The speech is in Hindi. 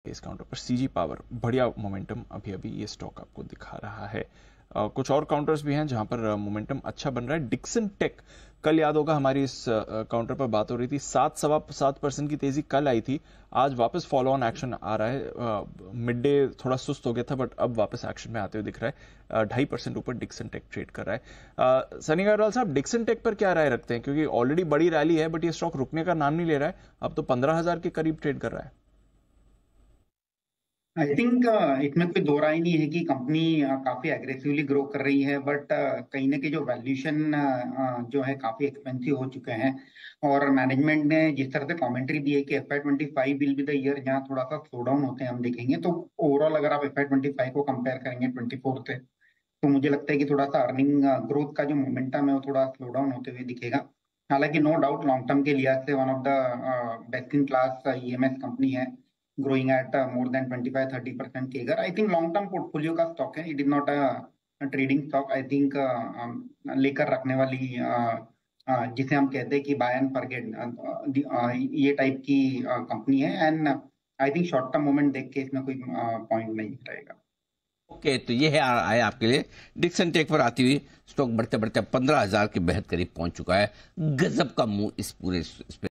के इस काउंटर पर सीजी पावर बढ़िया मोमेंटम अभी अभी ये स्टॉक आपको दिखा रहा है। कुछ और काउंटर्स भी हैं जहां पर मोमेंटम अच्छा बन रहा है। डिक्सन टेक, कल याद होगा हमारी इस काउंटर पर बात हो रही थी, 7.25% की तेजी कल आई थी, आज वापस फॉलो ऑन एक्शन आ रहा है। मिड डे थोड़ा सुस्त हो गया था बट अब वापस एक्शन में आते हुए दिख रहा है। 2.5% ऊपर डिक्सन टेक ट्रेड कर रहा है। सनी अग्रवाल साहब, डिक्सन टेक पर क्या राय रखते हैं, क्योंकि ऑलरेडी बड़ी रैली है बट ये स्टॉक रुकने का नाम नहीं ले रहा है, अब तो 15,000 के करीब ट्रेड कर रहा है। आई थिंक इसमें कोई दो राय नहीं है कि कंपनी काफी एग्रेसिवली ग्रो कर रही है, बट कहीं ना कहीं जो वैल्यूएशन जो है काफी एक्सपेंसिव हो चुके हैं। और मैनेजमेंट ने जिस तरह से कमेंट्री दी है कि FY25 will be the year जहां थोड़ा सा स्लो डाउन होते हैं हम देखेंगे, तो ओवरऑल अगर आप FY25 को कंपेयर करेंगे 24 से, तो मुझे लगता है कि थोड़ा सा अर्निंग ग्रोथ का जो मोमेंटम है वो थोड़ा स्लो डाउन होते हुए दिखेगा। हालांकि नो डाउट लॉन्ग टर्म के लिहाज से one of the best in class EMS company है, growing at more than 25-30% CAGR. I think long term portfolio का stock है, it is not a trading stock. I think लेकर रखने वाली जिसे हम कहते हैं कि buy and forget ये टाइप की कंपनी है। And I think short term moment देख के इसमें कोई पॉइंट नहीं रहेगा। ओके, तो ये है आया आपके लिए डिक्सन टेक पर आती हुई स्टॉक बढ़ते बढ़ते 15,000 के बेहद करीब पहुंच चुका है। गजब का मूव इस पूरे